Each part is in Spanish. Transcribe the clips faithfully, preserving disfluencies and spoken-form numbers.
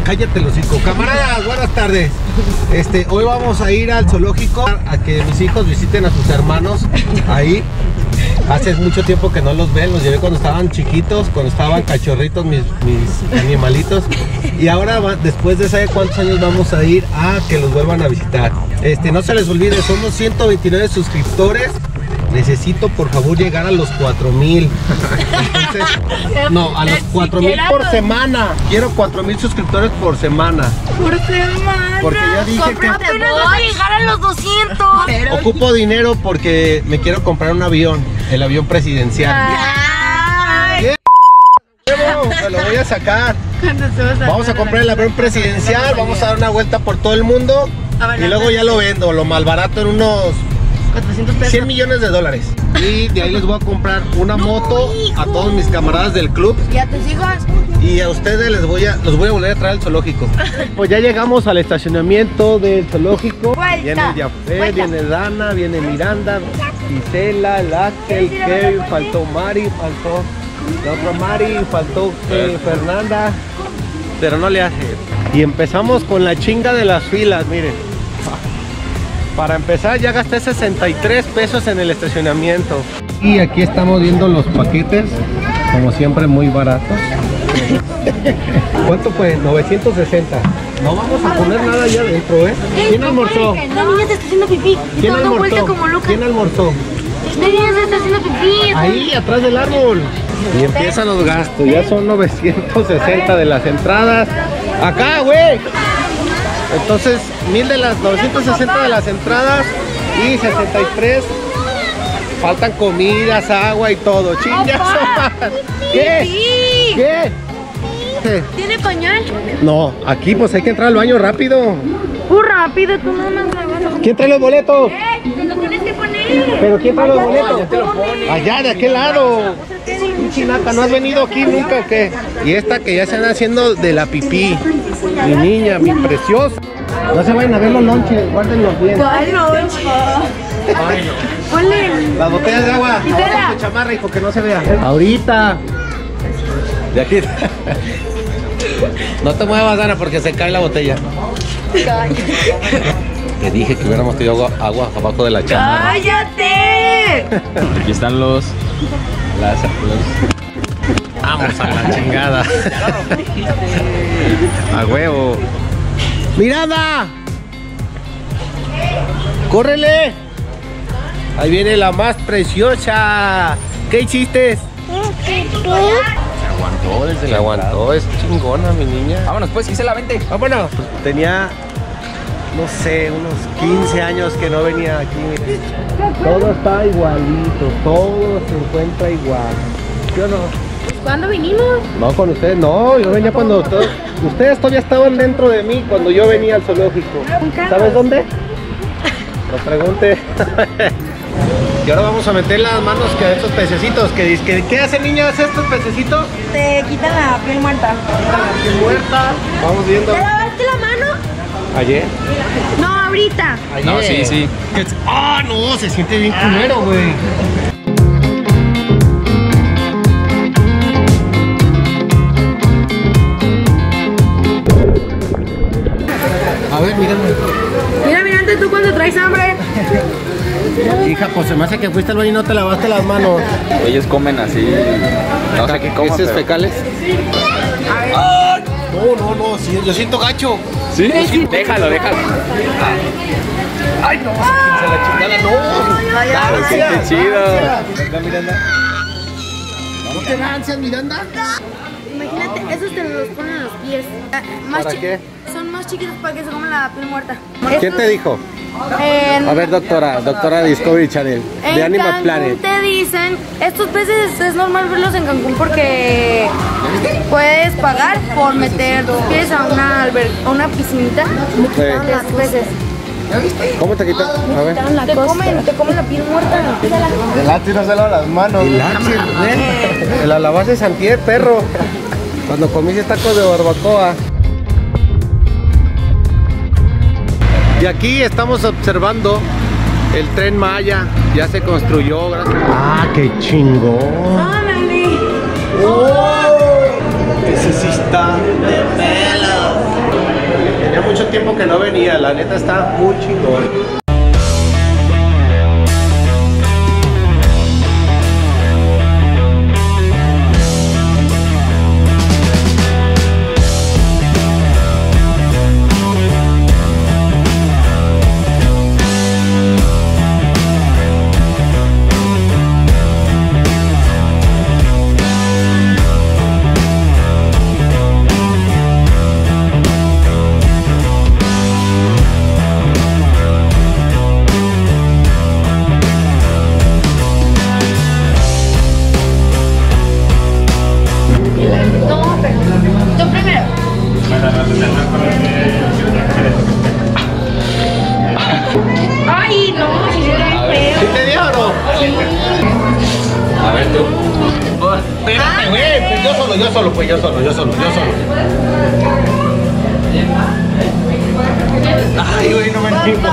cállate los hocico. Camaradas, buenas tardes. Este, hoy vamos a ir al zoológico a que mis hijos visiten a sus hermanos ahí. Hace mucho tiempo que no los ven, los llevé cuando estaban chiquitos, cuando estaban cachorritos mis, mis animalitos. Y ahora, va, después de saber cuántos años, vamos a ir a que los vuelvan a visitar. Este, no se les olvide, somos ciento veintinueve suscriptores. Necesito por favor llegar a los cuatro mil. Entonces, no, a los cuatro mil por semana. Quiero cuatro mil suscriptores por semana. Por semana. Porque ya dije que apenas vas a llegar a los doscientos. ocupo dinero porque me quiero comprar un avión, el avión presidencial. Ay. Me lo voy a sacar. Vamos a comprar el avión presidencial, vamos a dar una vuelta por todo el mundo y luego ya lo vendo, lo malbarato en unos cuatrocientos pesos. cien millones de dólares. Y de ahí les voy a comprar una moto a todos mis camaradas del club. ¿Y a tus hijos? Y a ustedes les voy a, los voy a volver a traer al zoológico. Pues ya llegamos al estacionamiento del zoológico. Vuelta, Viene Jafé, vuelta. viene Dana, viene Miranda, Gisela, Láquel, Kevin, faltó Mari, faltó la otra Mari, faltó eh, Fernanda. Pero no le hace. Y empezamos con la chinga de las filas, miren. Para empezar ya gasté sesenta y tres pesos en el estacionamiento. Y aquí estamos viendo los paquetes, como siempre muy baratos. ¿Cuánto fue? novecientos sesenta. No vamos a poner nada allá adentro, ¿eh? ¿Quién almorzó? La niña se está haciendo pipí. ¿Quién Está dando vuelta almorzó? como loca. ¿Quién almorzó? La niña se está haciendo pipí. Ahí, atrás del árbol. Y empiezan los gastos, ya son novecientos sesenta de las entradas. Acá, güey. Entonces, mil de las novecientos sesenta de las entradas y sesenta y tres faltan comidas, agua y todo. ¡Chingas! ¿Qué? ¿Qué? ¿Qué? ¿Tiene pañal? No, aquí pues hay que entrar al baño rápido. Uh, rápido, tú no me vas. ¿Quién trae los boletos? ¡Eh! ¡Te lo tienes que poner! ¿Pero quién trae los boletos? Ya te lo pones. Allá, de aquel lado. Chinaca, ¿no has venido aquí nunca o qué? Y esta que ya se anda haciendo de la pipí. Mi niña, mi preciosa. No se vayan a ver los lonches, guárdenlos bien. ¿Cuál noche? Ponle. Las botellas de agua. Quítela. Tu chamarra, hijo, que no se vea. Ahorita. De aquí. No te muevas, Ana, porque se cae la botella. Te dije que hubiéramos tenido agua, agua abajo de la chamarra. ¡Cállate! Aquí están los... Las, los... Vamos a la chingada. A huevo. ¡Miranda! ¡Córrele! Ahí viene la más preciosa. ¿Qué hiciste? Se aguantó desde Se la aguantó, es chingona mi niña. Vámonos pues, Gisela, vente. Vámonos. Pues tenía, no sé, unos quince años que no venía aquí. Miren. Todo está igualito, todo se encuentra igual. ¿Sí o no? ¿Cuándo vinimos? No, con ustedes no, yo venía cuando todos, ustedes todavía estaban dentro de mí cuando yo venía al zoológico. ¿Sabes dónde? No pregunte. Y ahora vamos a meter las manos que a estos pececitos que dicen, ¿qué hacen niñas estos pececitos? Te quitan la piel muerta. Están aquí muertas. Vamos viendo. ¿Te lavaste la mano? Ayer. No, ahorita. Ayer. No, sí, sí. Ah, no, se siente bien culero, güey. A ver, mírame. Mira, mirante tú cuando traes hambre. Hija, pues se me hace que fuiste al baño y no te lavaste las manos. Ellos comen así. No sé qué comen. ¿Esos pero- fecales? No, no, no, sí, yo siento gacho. ¿Sí? Déjalo, déjalo. Ay, no, se la chingada, no. Claro, qué, qué chido. Venga, Miranda. ¿No te da ansias, Miranda? Imagínate, esos te los ponen en los pies. Más ¿Para chi- qué? Son más chiquitos para que se coman la piel muerta. ¿Quién te dijo? En, A ver, doctora, doctora de Discovery Channel, en de Animal Cancún Planet. te dicen, estos peces es normal verlos en Cancún porque puedes pagar por meter tus pies a una alber a una piscinita. Sí. Las peces. ¿Cómo te quitas? A ver. Te comen, te comen la piel muerta. El Lati no se lava las manos. El Lati, ¿eh? La lavaste Santier, perro. Cuando comiste tacos de barbacoa. Y aquí estamos observando el Tren Maya. Ya se construyó. Gracias. Ah, qué chingón. ¡Ándale! ¡Oh! Ese sí está de pelo. Tenía mucho tiempo que no venía, la neta está muy chingón. Ay, no, si se ve feo. ¿Sí te dio o no? A ver tú. Espérate, güey, pues yo solo, yo solo, pues yo solo, yo solo, yo solo. Ay, güey, no me entiendo.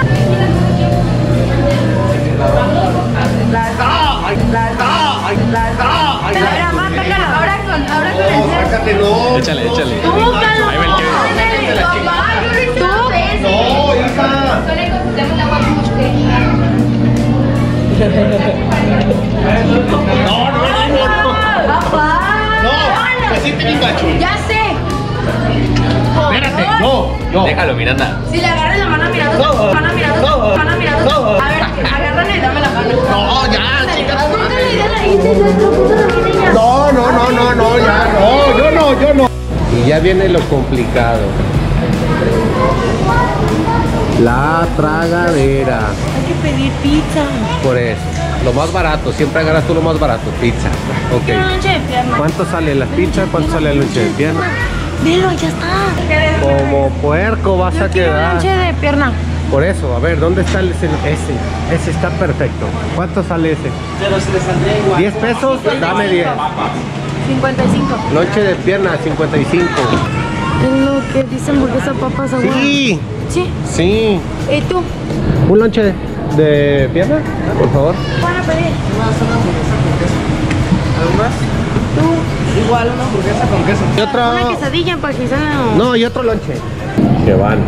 Ahora con, ahora con No, el sácate, no. Échale, échale. Tú, Carlos. Ahí va el que. Papá, yo lo hice dos veces. No, hija. Yo le contestamos el agua con usted. No, no, no, no. Papá. No, así te mi cacho. Ya sé. Espérate, no, no. Déjalo, Miranda. Si le agarras la mano mirando, No. mano mirando, No. mano mirando. No. A ver, agárrale y dame la mano. No, ya, chica. No. No, no, no, no, no, ya, no, yo no, yo no. Y ya viene lo complicado. La tragadera. Hay que pedir pizza. Por eso. Lo más barato, siempre agarras tú lo más barato, pizza. Quiero Ok. lonche de pierna. ¿Cuánto sale la pizza? ¿Cuánto sale el lonche de pierna? Velo, ya está. Como puerco vas a Yo quiero quedar. lonche de pierna. Por eso, a ver, ¿dónde está el, ese? Ese, ese está perfecto. ¿Cuánto sale ese? ¿diez pesos? Dame diez. cincuenta y cinco. Lonche de pierna, cincuenta y cinco. Es lo que dice hamburguesa papas agua. Sí, Sí. sí. ¿Y tú? ¿Un lonche de pierna, por favor? ¿Van a pedir? Igual una hamburguesa con queso. Y otro... Una quesadilla para que salga. No, y otro lonche. Se van.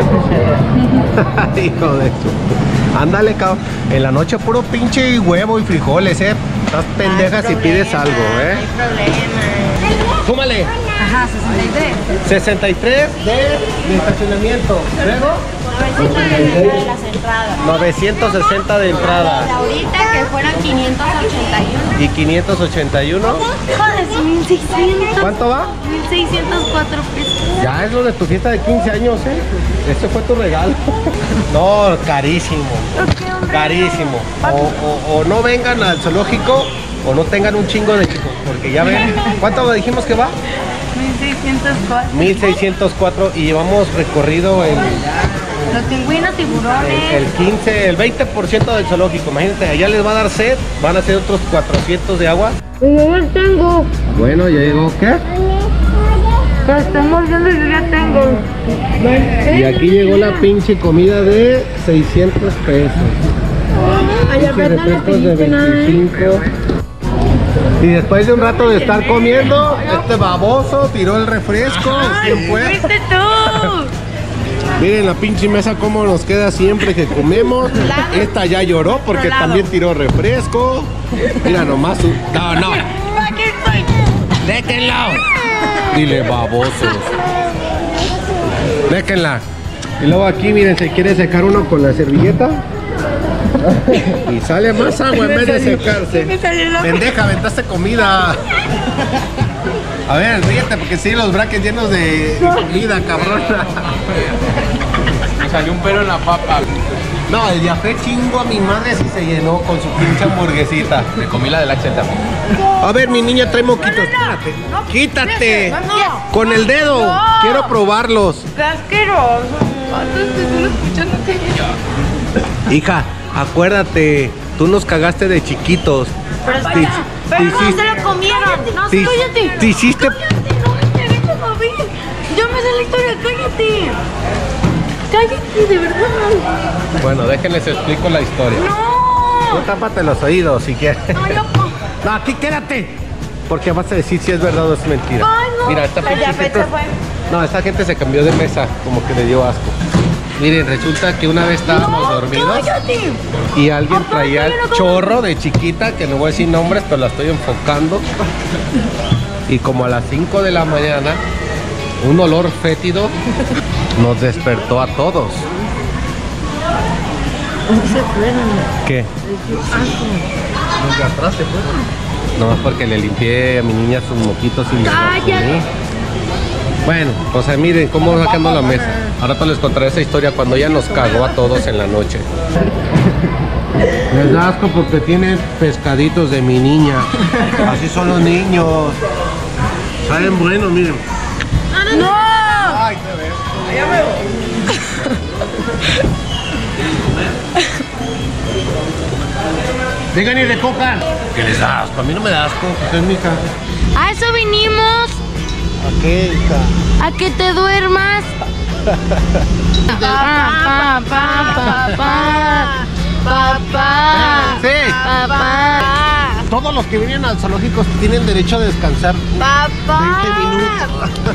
Hijo de su. Ándale, cabrón. En la noche puro pinche huevo y frijoles, eh. Estás pendeja si pides algo, eh. No hay problema. Súmale. Ajá, sesenta y tres. sesenta y tres de, de estacionamiento. Luego de las entradas. novecientos sesenta de entrada. De ahorita que fueran quinientos ochenta y uno. Y quinientos ochenta y uno. Joder, mil seiscientos. ¿Cuánto va? mil seiscientos cuatro pesos. Ya es lo de tu fiesta de quince años, eh. Este fue tu regalo. No, carísimo. Carísimo. O, o, o no vengan al zoológico o no tengan un chingo de chicos. Porque ya ven. ¿Cuánto dijimos que va? mil seiscientos cuatro. mil seiscientos cuatro y llevamos recorrido en Los pingüinos, tiburones. el quince, el veinte por ciento del zoológico. Imagínate, allá les va a dar sed, van a ser otros cuatrocientos de agua. Yo ya tengo. Bueno, ya llegó, ¿qué? Pero estamos viendo, yo ya tengo. Y aquí llegó la pinche comida de seiscientos pesos. Ay, Pinche Alberto, no le refrescos de pediste nada. veinticinco. Y después de un rato de estar comiendo, este baboso tiró el refresco. ¿Quién fue? ¡Fuiste tú! Miren la pinche mesa cómo nos queda siempre que comemos. Esta ya lloró porque Rolado. también tiró refresco. Mira nomás su... No, no. Aquí estoy. ¡Déjenlo! Dile babosos. Déjenla. Y luego aquí, miren, se quiere secar uno con la servilleta. Y sale más agua en vez de secarse. Pendeja, aventaste comida. A ver, ríete porque sí, los brackets llenos de comida, cabrona. Me salió un pelo en la papa. No, el diafé chingo a mi madre si se llenó con su pinche hamburguesita. Me comí la del Axel también. A ver, mi niña trae moquitos. Espérate. Quítate. No. Con el dedo. No. Quiero probarlos. ¡Qué asqueroso! Antes te estoy escuchando que... Hija, acuérdate, tú nos cagaste de chiquitos. Pero, Te- pero te no hiciste- se lo comieron. No, te- cállate. te hiciste- Cállate, no me interesa, papi. Yo me sé la historia, cállate. Cállate, de verdad. Bueno, déjenles explico la historia. Tú No. tápate los oídos si quieres. No, yo... No, aquí quédate. Porque vas a decir si es verdad o es mentira. Ay, no. Mira, esta La pinche diabetes gente- fue... No, esta gente se cambió de mesa, como que le dio asco. Miren, resulta que una vez estábamos dormidos y alguien traía el chorro de chiquita, que no voy a decir nombres, pero la estoy enfocando. Y como a las cinco de la mañana, un olor fétido nos despertó a todos. ¿Qué? No, es porque le limpié a mi niña sus moquitos y me los comí. Bueno, o sea, miren cómo sacando la mesa. Ahora te les contaré esa historia cuando ella nos cagó a todos en la noche. Les da asco porque tienen pescaditos de mi niña. Así son los niños. Saben bueno, miren. ¡No! Ay, qué ves. Allá me voy. Vengan y recojan. Que les da asco. A mí no me da asco. Pues es mi hija. A eso vinimos. ¿A qué, hija? A que te duermas. Papá, papá, papá, papá, Sí. papá. Todos los que vienen al zoológico tienen derecho a descansar Papá. veinte minutos.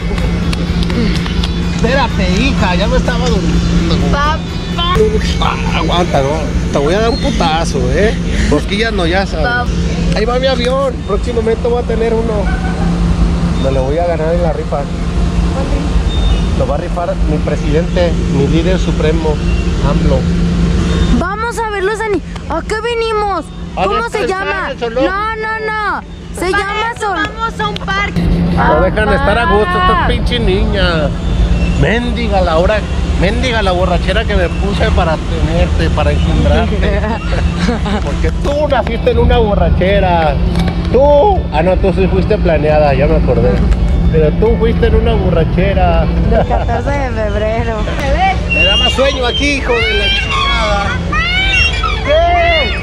Espérate, hija, ya me estaba durmiendo. Papá. Ah, aguanta, no. Te voy a dar un putazo, ¿eh? Cosquillas no, ya sabes. Ahí va mi avión. Próximamente voy a tener uno. Me lo voy a ganar en la rifa. Lo va a rifar mi presidente, mi líder supremo, AMLO. Vamos a ver los animales. ¿A qué venimos? A ¿Cómo se descansar llama? el zoológico. No, no, no. Se llama Sol. Vamos a un parque. No dejan de estar a gusto esta pinche niña. Méndiga la hora, méndiga la borrachera que me puse para tenerte, para encontrarte. Porque tú naciste en una borrachera. Tú, ah no, tú sí fuiste planeada, ya me acordé. Pero tú fuiste en una borrachera. Del catorce de febrero. Me da más sueño aquí, hijo de la chingada. ¿Qué?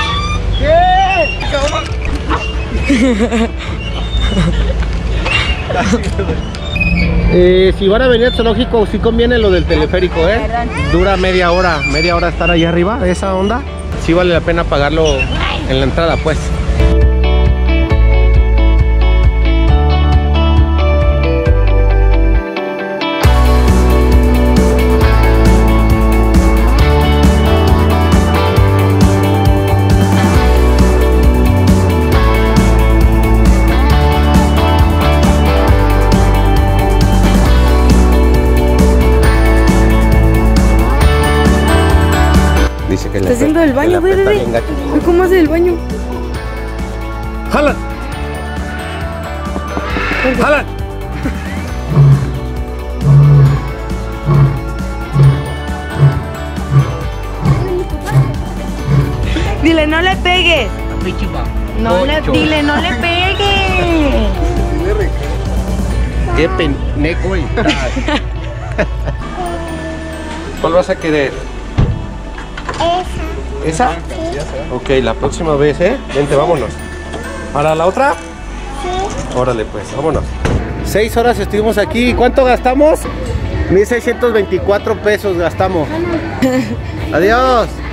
¿Qué? Eh, si van a venir al zoológico, sí conviene lo del teleférico, ¿eh? Dura media hora, media hora estar allá arriba, esa onda. Sí vale la pena pagarlo en la entrada, pues. Dice que Está haciendo el baño, ve, ve, ve. ¿Cómo hace el baño? ¡Jala! ¡Jala! Dile, no le pegues. No le, dile, no le pegues. ¡Qué pendejo! ¿Cuál vas a querer? ¿Esa? Ok, la próxima vez, ¿eh? Vente, vámonos. ¿Para la otra? Sí. Órale, pues, vámonos. Seis horas estuvimos aquí. ¿Cuánto gastamos? mil seiscientos veinticuatro pesos gastamos. Adiós.